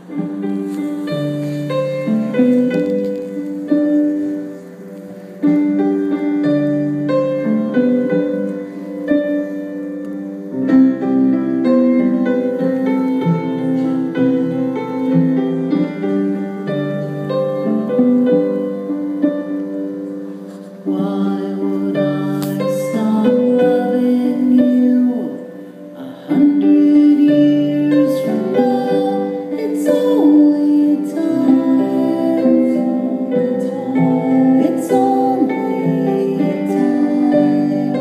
Why would I stop loving you 100 years from now? It's only time. It's only time.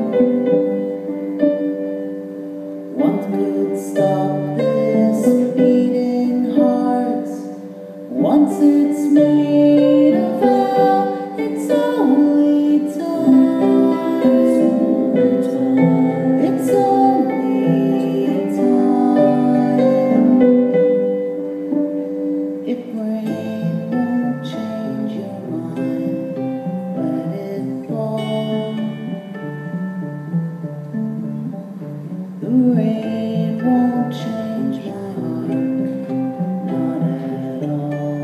What could stop this beating heart once it's made of love? It's only time. It's only time. If rain won't change your mind, let it fall. The rain won't change my heart, not at all.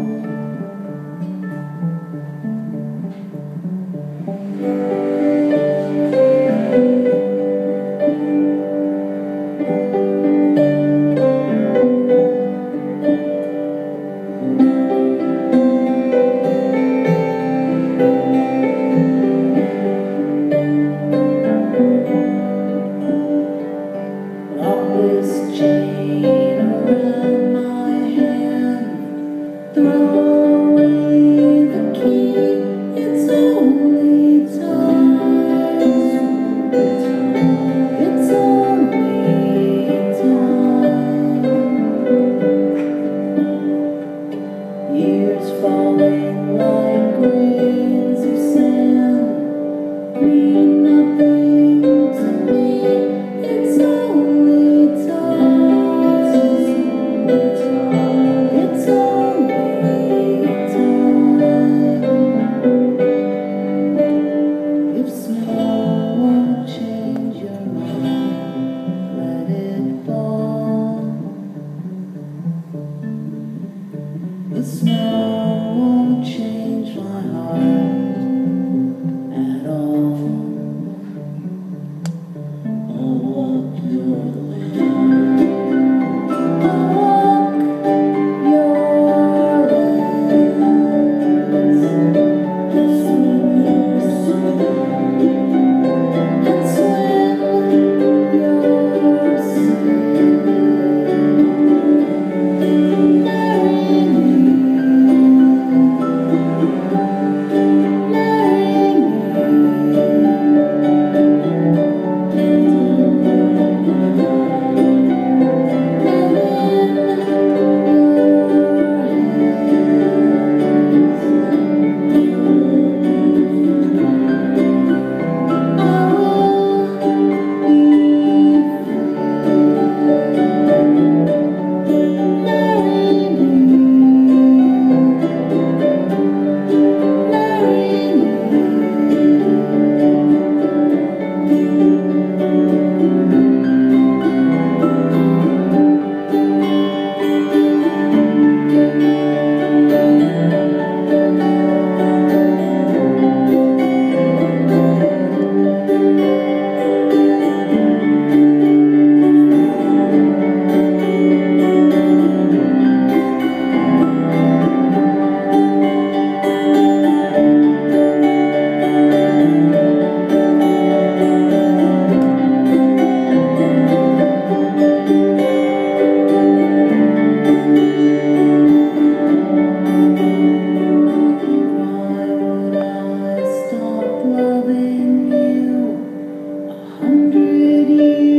This chain around my hand, throw away the key. It's only time. It's only time. Years falling like grains of sand mean nothing to me. It's only time. It's only time. If snow won't change your mind, let it fall. The snow won't change my heart at all. Loving you 100 years.